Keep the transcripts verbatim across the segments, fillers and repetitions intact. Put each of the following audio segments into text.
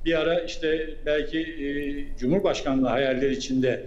bir ara işte belki e, Cumhurbaşkanlığı hayaller içinde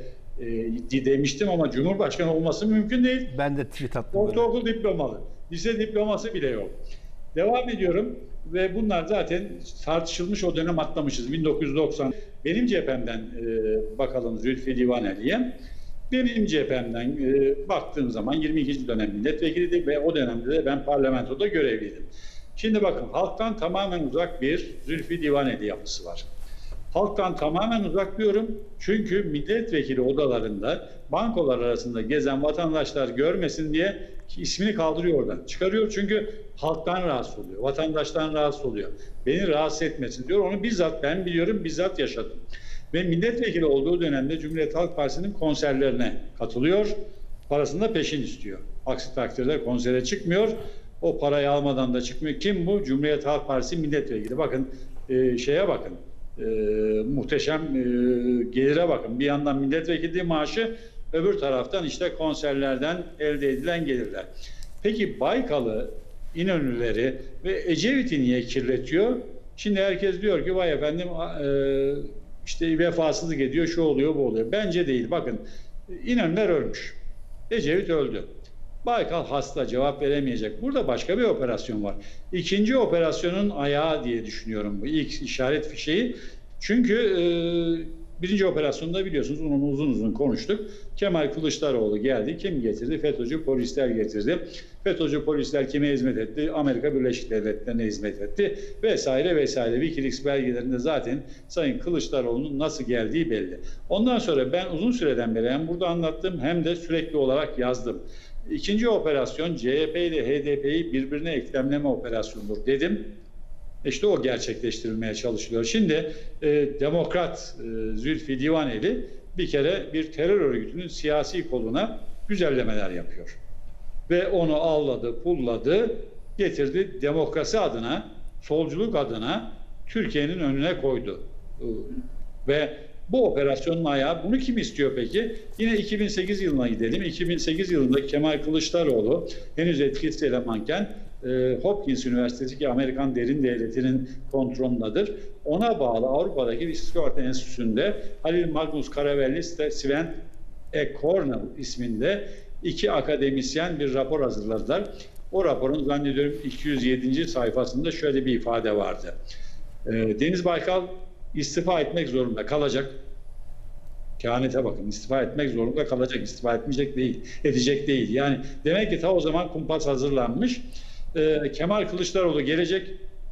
e, demiştim ama Cumhurbaşkanı olması mümkün değil. Ben de tweet attım. Ortaokul diplomalı. Lise diploması bile yok. Devam ediyorum ve bunlar zaten tartışılmış, o dönem atlamışız. bin dokuz yüz doksan. Benim cephemden e, bakalım Zülfü Livaneli'ye. Benim cephemden e, baktığım zaman yirmi ikinci dönem milletvekiliydim ve o dönemde de ben parlamentoda görevliydim. Şimdi bakın, halktan tamamen uzak bir Zülfü Livaneli yapısı var. Halktan tamamen uzak diyorum çünkü milletvekili odalarında bankolar arasında gezen vatandaşlar görmesin diye ismini kaldırıyor oradan. Çıkarıyor çünkü halktan rahatsız oluyor, vatandaştan rahatsız oluyor. Beni rahatsız etmesin diyor. Onu bizzat ben biliyorum, bizzat yaşadım. Ve milletvekili olduğu dönemde Cumhuriyet Halk Partisi'nin konserlerine katılıyor. Parasını da peşin istiyor. Aksi takdirde konsere çıkmıyor. O parayı almadan da çıkmıyor. Kim bu? Cumhuriyet Halk Partisi milletvekili. Bakın e, şeye bakın. E, muhteşem e, gelire bakın. Bir yandan milletvekilliği maaşı, öbür taraftan işte konserlerden elde edilen gelirler. Peki Baykal'ı, İnönüleri ve Ecevit'i niye kirletiyor? Şimdi herkes diyor ki vay efendim e, işte vefasızlık ediyor, şu oluyor, bu oluyor. Bence değil. Bakın, İnönüler ölmüş. Ecevit öldü. Baykal hasta, cevap veremeyecek. Burada başka bir operasyon var. İkinci operasyonun ayağı diye düşünüyorum bu. İlk işaret fişeği. Çünkü e, birinci operasyonda biliyorsunuz onu uzun uzun konuştuk. Kemal Kılıçdaroğlu geldi. Kim getirdi? FETÖ'cü polisler getirdi. FETÖ'cü polisler kime hizmet etti? Amerika Birleşik Devletleri'ne hizmet etti. Vesaire vesaire. Wikileaks belgelerinde zaten Sayın Kılıçdaroğlu'nun nasıl geldiği belli. Ondan sonra ben uzun süreden beri hem burada anlattım hem de sürekli olarak yazdım. İkinci operasyon C H P ile H D P'yi birbirine eklemleme operasyonudur dedim. İşte o gerçekleştirilmeye çalışılıyor. Şimdi e, Demokrat e, Zülfü Livaneli bir kere bir terör örgütünün siyasi koluna güzellemeler yapıyor. Ve onu avladı, pulladı, getirdi, demokrasi adına, solculuk adına Türkiye'nin önüne koydu. E, ve bu operasyonun ayağı, bunu kim istiyor peki? Yine iki bin sekiz yılına gidelim. iki bin sekiz yılında Kemal Kılıçdaroğlu henüz etkisiz elemanken e, Hopkins Üniversitesi, ki Amerikan Derin Devleti'nin kontrolündedir, ona bağlı Avrupa'daki bir sigorta enstitüsünde Halil Magnus Karavelli, Sven E. Cornell isminde iki akademisyen bir rapor hazırladılar. O raporun zannediyorum iki yüz yedinci sayfasında şöyle bir ifade vardı. E, Deniz Baykal istifa etmek zorunda kalacak. Kehanete bakın, istifa etmek zorunda kalacak, istifa etmeyecek değil, edecek değil. Yani demek ki ta o zaman kumpas hazırlanmış. Ee, Kemal Kılıçdaroğlu gelecek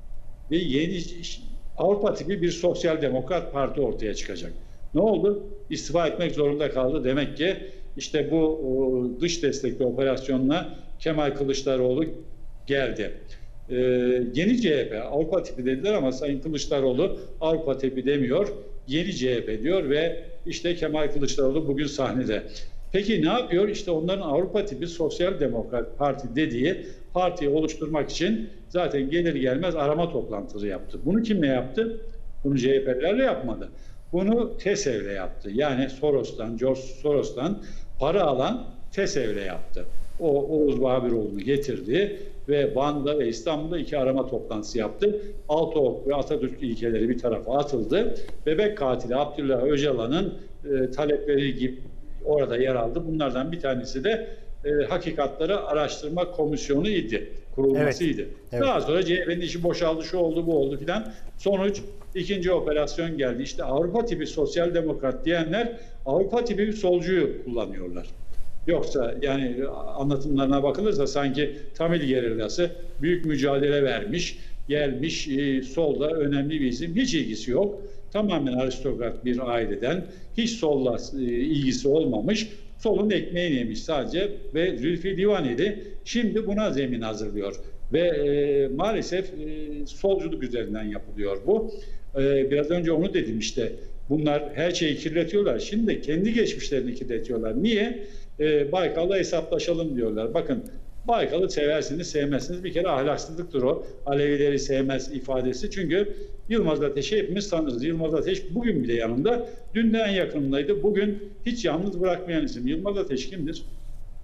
ve yeni Avrupa tipi bir sosyal demokrat parti ortaya çıkacak. Ne oldu? İstifa etmek zorunda kaldı. Demek ki işte bu o, dış destekli operasyonla Kemal Kılıçdaroğlu geldi. Ee, yeni C H P, Avrupa tipi dediler ama Sayın Kılıçdaroğlu Avrupa tipi demiyor, yeni C H P diyor ve işte Kemal Kılıçdaroğlu bugün sahnede. Peki ne yapıyor? İşte onların Avrupa tipi Sosyal Demokrat Parti dediği partiyi oluşturmak için zaten gelir gelmez arama toplantıları yaptı. Bunu kimle yaptı? Bunu C H P'lerle yapmadı. Bunu TESEV'le yaptı. Yani Soros'tan, George Soros'tan para alan TESEV'le yaptı. O Oğuz Babiroğlu'nu getirdi ve Van'da ve İstanbul'da iki arama toplantısı yaptı. Altıok ve Atatürk ilkeleri bir tarafa atıldı. Bebek katili Abdullah Öcalan'ın e, talepleri gibi orada yer aldı. Bunlardan bir tanesi de e, Hakikatları Araştırma Komisyonu idi. Kurulmasıydı. Evet, evet. Daha sonra C H P'nin işi boşaldı, şu oldu, bu oldu filan. Sonuç ikinci operasyon geldi. İşte Avrupa tipi sosyal demokrat diyenler Avrupa tipi bir solcuyu kullanıyorlar. Yoksa yani anlatımlarına bakılırsa sanki Tamil gerillası büyük mücadele vermiş, gelmiş, e, solda önemli bir isim. Hiç ilgisi yok. Tamamen aristokrat bir aileden, hiç solla e, ilgisi olmamış, solun ekmeğini yemiş sadece ve Zülfü Livaneli şimdi buna zemin hazırlıyor. Ve e, maalesef e, solculuk üzerinden yapılıyor bu. E, biraz önce onu dedim işte. Bunlar her şeyi kirletiyorlar. Şimdi kendi geçmişlerini kirletiyorlar. Niye? Ee, Baykal'la hesaplaşalım diyorlar. Bakın, Baykal'ı seversiniz, sevmezsiniz. Bir kere ahlaksızlıktır o. Alevileri sevmez ifadesi. Çünkü Yılmaz Ateş'i hepimiz tanırız. Yılmaz Ateş bugün bile yanında. Dün de en yakınındaydı. Bugün hiç yalnız bırakmayan isim. Yılmaz Ateş kimdir?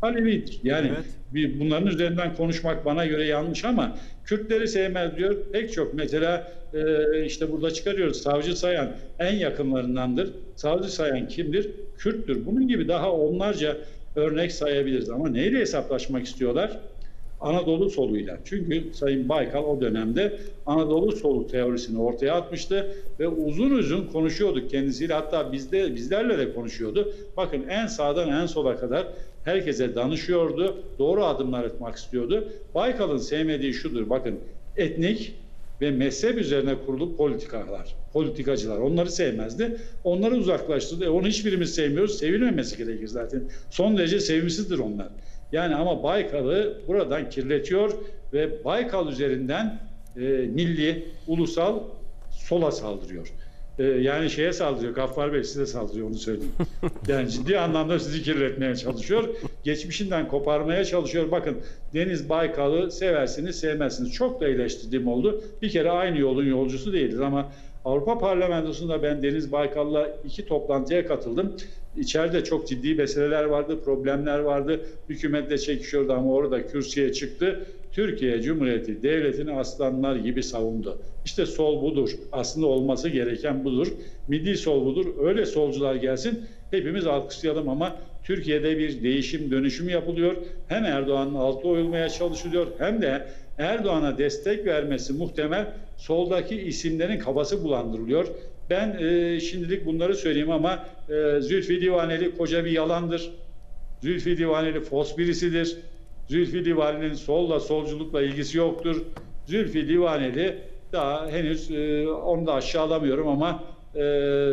Alevidir. Yani Evet. bir, bunların üzerinden konuşmak bana göre yanlış ama Kürtleri sevmez diyor. Pek çok mesela e, işte burada çıkarıyoruz. Savcı Sayan en yakınlarındandır. Savcı Sayan kimdir? Kürttür. Bunun gibi daha onlarca örnek sayabiliriz. Ama neyle hesaplaşmak istiyorlar? Anadolu soluyla. Çünkü Sayın Baykal o dönemde Anadolu solu teorisini ortaya atmıştı ve uzun uzun konuşuyorduk kendisiyle. Hatta bizde bizlerle de konuşuyordu. Bakın en sağdan en sola kadar herkese danışıyordu. Doğru adımlar atmak istiyordu. Baykal'ın sevmediği şudur. Bakın etnik ve mezhep üzerine kurulu politikalar, politikacılar. Onları sevmezdi. Onları uzaklaştırdı. E onu hiçbirimiz sevmiyoruz. Sevilmemesi gerekir zaten. Son derece sevimsizdir onlar. Yani ama Baykal'ı buradan kirletiyor ve Baykal üzerinden e, milli, ulusal sola saldırıyor. E, yani şeye saldırıyor, Gaffar Bey size saldırıyor, onu söyleyeyim. Yani ciddi anlamda sizi kirletmeye çalışıyor. Geçmişinden koparmaya çalışıyor. Bakın Deniz Baykal'ı seversiniz, sevmezsiniz. Çok da eleştirdiğim oldu. Bir kere aynı yolun yolcusu değiliz ama Avrupa Parlamentosu'nda ben Deniz Baykal'la iki toplantıya katıldım. İçeride çok ciddi meseleler vardı, problemler vardı. Hükümetle çekişiyordu ama orada kürsüye çıktı. Türkiye Cumhuriyeti devletini aslanlar gibi savundu. İşte sol budur. Aslında olması gereken budur. Milli sol budur. Öyle solcular gelsin. Hepimiz alkışlayalım ama Türkiye'de bir değişim, dönüşüm yapılıyor. Hem Erdoğan'ın altı oyulmaya çalışılıyor hem de Erdoğan'a destek vermesi muhtemel soldaki isimlerin kafası bulandırılıyor. Ben e, şimdilik bunları söyleyeyim ama e, Zülfü Livaneli koca bir yalandır. Zülfü Livaneli fos birisidir. Zülfü Livaneli'nin solla solculukla ilgisi yoktur. Zülfü Livaneli daha henüz e, onu da aşağılamıyorum ama e,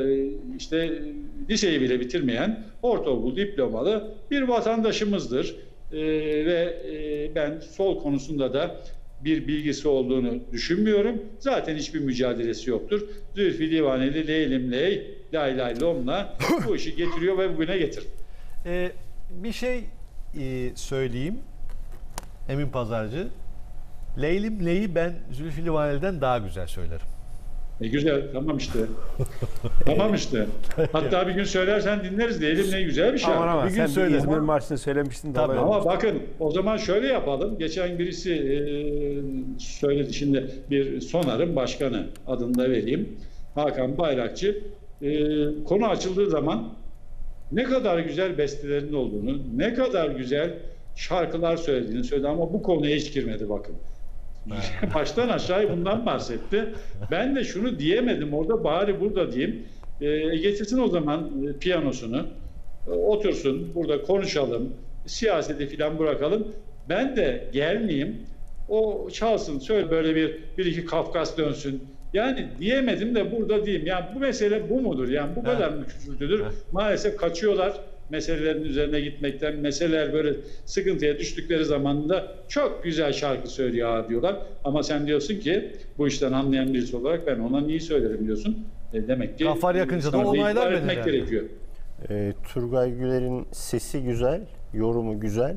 işte liseyi bile bitirmeyen ortaokul diplomalı bir vatandaşımızdır. E, ve e, ben sol konusunda da bir bilgisi olduğunu düşünmüyorum. Zaten hiçbir mücadelesi yoktur. Zülfü Livaneli leylim ley, lay lay lomla bu işi getiriyor ve bugüne getir. Ee, bir şey e, söyleyeyim. Emin Pazarcı. Leylim leyi ben Zülfü Livaneli'den daha güzel söylerim. E güzel, tamam işte. Tamam işte. Hatta bir gün söylersen dinleriz. Leylim ne güzel bir şey. Aman aman, Bir gün sen söyle. bir İzmir Marşı'nı söylemiştin. Tabii. Ama bakın o zaman şöyle yapalım. Geçen birisi e, söyledi, şimdi bir Sonar'ın başkanı, adını da vereyim. Hakan Bayrakçı. E, konu açıldığı zaman ne kadar güzel bestelerin olduğunu, ne kadar güzel şarkılar söylediğini söyledi ama bu konuya hiç girmedi bakın. Baştan aşağıya bundan bahsetti. Ben de şunu diyemedim orada, bari burada diyeyim. E, getirsin o zaman e, piyanosunu. E, otursun, burada konuşalım. Siyaseti falan bırakalım. Ben de gelmeyeyim. O çalsın, söyle böyle bir, bir iki Kafkas dönsün. Yani diyemedim de burada diyeyim. Yani bu mesele bu mudur? Yani bu kadar mı küçültüdür? Maalesef kaçıyorlar meselelerin üzerine gitmekten. Meseleler böyle sıkıntıya düştükleri zamanında çok güzel şarkı söylüyor diyorlar. Ama sen diyorsun ki bu işten anlayan birisi olarak ben ona niye söylerim diyorsun. E demek ki Gaffar Yakınca da onaylar etmek yani. gerekiyor. E, Turgay Güler'in sesi güzel, yorumu güzel.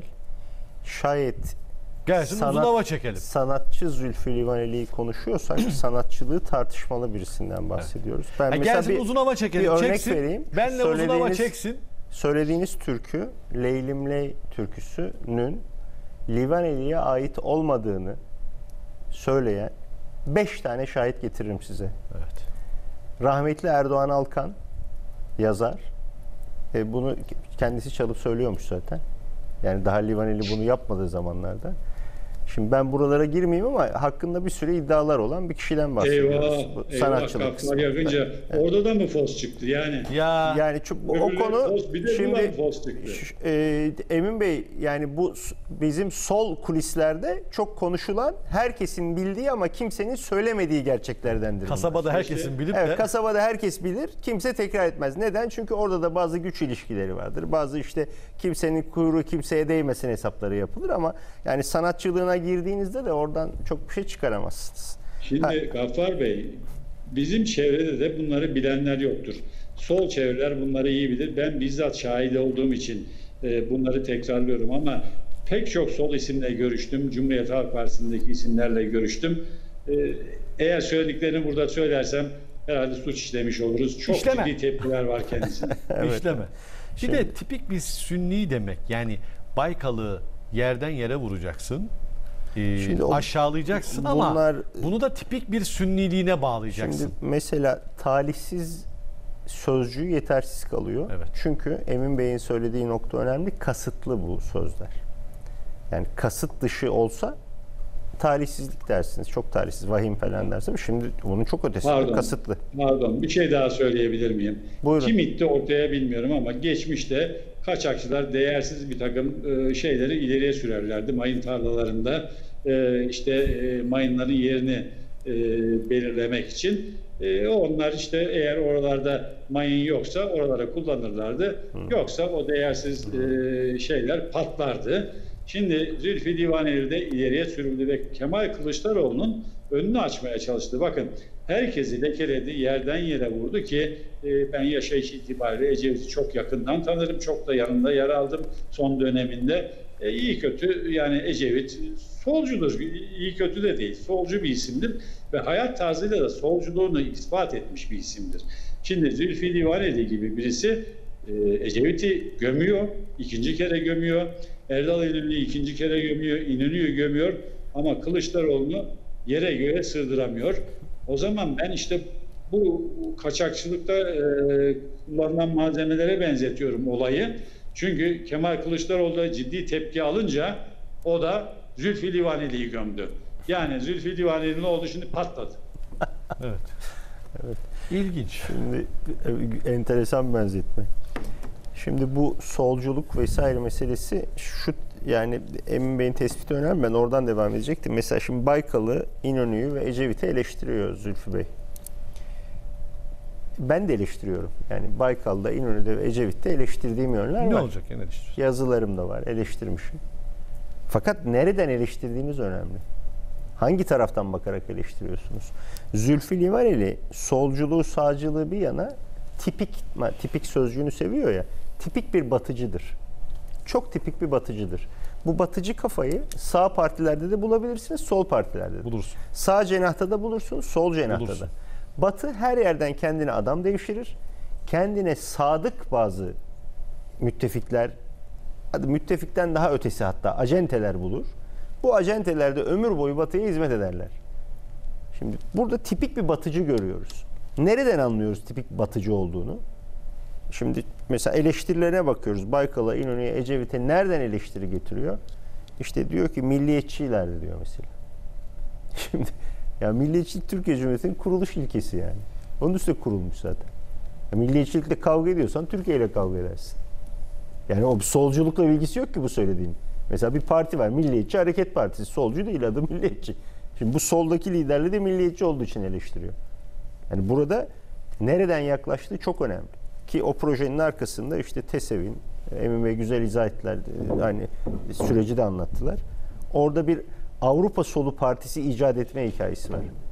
Şayet Gelsin uzun hava çekelim. sanatçı Zülfü Livaneli'yi konuşuyorsak sanatçılığı tartışmalı birisinden bahsediyoruz. Ben Ha, mesela gelsin bir, uzun hava çekelim. bir örnek çeksin. vereyim. Benle uzun hava çeksin. Söylediğiniz türkü Leylim Ley türküsünün Livaneli'ye ait olmadığını söyleyen beş tane şahit getiririm size. Evet. Rahmetli Erdoğan Alkan yazar. E, bunu kendisi çalıp söylüyormuş zaten. Yani daha Livaneli bunu yapmadığı zamanlarda. Şimdi ben buralara girmeyeyim ama hakkında bir sürü iddialar olan bir kişiden bahsediyoruz. Eyvah, Bu eyvah, sanatçılık Gaffar kısmında. Yakınca orada da mı fos çıktı yani? Ya Yani çok, o Öbürleri konu fos, bir de buradan şimdi fos çıktı. ş- e, Emin Bey, yani bu s- bizim sol kulislerde çok konuşulan, herkesin bildiği ama kimsenin söylemediği gerçeklerdendir. kasabada bunlar. herkesin bilip Evet, de kasabada herkes bilir, kimse tekrar etmez. Neden? Çünkü orada da bazı güç ilişkileri vardır. Bazı işte kimsenin kuyruğu kimseye değmesin hesapları yapılır ama yani sanatçılığına girdiğinizde de oradan çok bir şey çıkaramazsınız. Şimdi Ha. Gaffar Bey, bizim çevrede de bunları bilenler yoktur. Sol çevreler bunları iyi bilir. Ben bizzat şahit olduğum için e, bunları tekrarlıyorum ama pek çok sol isimle görüştüm. Cumhuriyet Halk Partisi'ndeki isimlerle görüştüm. E, eğer söylediklerini burada söylersem herhalde suç işlemiş oluruz. Çok İşleme. ciddi tepkiler var kendisine. işleme. Bir de tipik bir sünni demek. Yani Baykal'ı yerden yere vuracaksın. Ee, Şimdi o- aşağılayacaksın ama bunlar- bunu da tipik bir sünniliğine bağlayacaksın. Şimdi mesela talihsiz sözcüğü yetersiz kalıyor. Evet. Çünkü Emin Bey'in söylediği nokta önemli. Kasıtlı bu sözler. Yani kasıt dışı olsa talihsizlik dersiniz. Çok talihsiz, vahim falan dersiniz. Şimdi bunun çok ötesi. Pardon. Kasıtlı. Pardon, bir şey daha söyleyebilir miyim? Buyurun. Kim itti ortaya bilmiyorum ama geçmişte kaçakçılar değersiz bir takım e, şeyleri ileriye sürerlerdi. Mayın tarlalarında e, işte e, mayınların yerini e, belirlemek için. E, onlar işte eğer oralarda mayın yoksa oralara kullanırlardı. Yoksa o değersiz e, şeyler patlardı. Şimdi Zülfü Livaneli de ileriye sürüldü ve Kemal Kılıçdaroğlu'nun önünü açmaya çalıştı. Bakın herkesi lekeledi, yerden yere vurdu ki e, ben yaşayış itibariyle Ecevit'i çok yakından tanırım, çok da yanında yer aldım son döneminde. E, iyi kötü yani Ecevit solcudur, iyi kötü de değil, solcu bir isimdir ve hayat tarzıyla da solculuğunu ispat etmiş bir isimdir. Şimdi Zülfü Livaneli gibi birisi e, Ecevit'i gömüyor, ikinci kere gömüyor. Erdal İnönü'yü ikinci kere gömüyor, İnönü'yü gömüyor ama Kılıçdaroğlu'nu yere göğe sığdıramıyor. O zaman ben işte bu kaçakçılıkta e, kullanılan malzemelere benzetiyorum olayı. Çünkü Kemal Kılıçdaroğlu da ciddi tepki alınca o da Zülfü Livaneli'yi gömdü. Yani Zülfü Livaneli ne oldu şimdi patladı. Evet. Evet. İlginç. Şimdi e, enteresan benzetme. Şimdi bu solculuk vesaire meselesi şu, yani Emin Bey'in tespiti önemli. Ben oradan devam edecektim. Mesela şimdi Baykal'ı, İnönü'yü ve Ecevit'i eleştiriyor Zülfü Bey. Ben de eleştiriyorum. Yani Baykal'da, İnönü'de ve Ecevit'te eleştirdiğim yönler Ne var. olacak yani eleştiriyorsun? Yazılarım da var, eleştirmişim. Fakat nereden eleştirdiğiniz önemli. Hangi taraftan bakarak eleştiriyorsunuz? Zülfü Livaneli solculuğu, sağcılığı bir yana tipik, tipik sözcüğünü seviyor ya, tipik bir batıcıdır. Çok tipik bir batıcıdır. Bu batıcı kafayı sağ partilerde de bulabilirsiniz, sol partilerde de. Bulursun. Sağ cenahta da bulursunuz, sol cenahta Bulursun. da. Batı her yerden kendine adam devşirir. Kendine sadık bazı müttefikler, hadi müttefikten daha ötesi hatta acenteler bulur. Bu acenteler de ömür boyu Batı'ya hizmet ederler. Şimdi burada tipik bir batıcı görüyoruz. Nereden anlıyoruz tipik batıcı olduğunu? Şimdi mesela eleştirilerine bakıyoruz. Baykal'a, İnönü'ye, Ecevit'e nereden eleştiri getiriyor? İşte diyor ki milliyetçiler diyor mesela. Şimdi ya milliyetçilik Türkiye Cumhuriyeti'nin kuruluş ilkesi yani. Onun üstüne kurulmuş zaten. Ya milliyetçilikle kavga ediyorsan Türkiye ile kavga edersin. Yani o solculukla ilgisi yok ki bu söylediğim. Mesela bir parti var, Milliyetçi Hareket Partisi. Solcu değil, adı milliyetçi. Şimdi bu soldaki liderle de milliyetçi olduğu için eleştiriyor. Yani burada nereden yaklaştığı çok önemli. Ki o projenin arkasında işte TESEV'in, Emin Bey güzel izah ettiler, hani süreci de anlattılar. Orada bir Avrupa Solu Partisi icat etme hikayesi var.